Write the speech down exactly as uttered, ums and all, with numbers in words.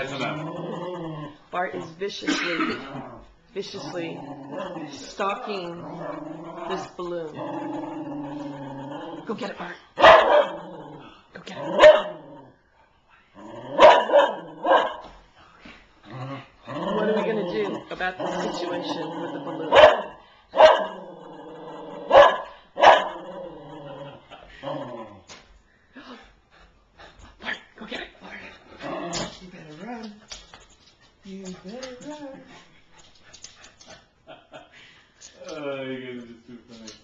Bart is viciously, viciously stalking this balloon. Go get it, Bart. Go get it. What are we going to do about this situation with the balloon? Bart, go get it. Bart. You better run. You better run. Oh, you guys are just too funny.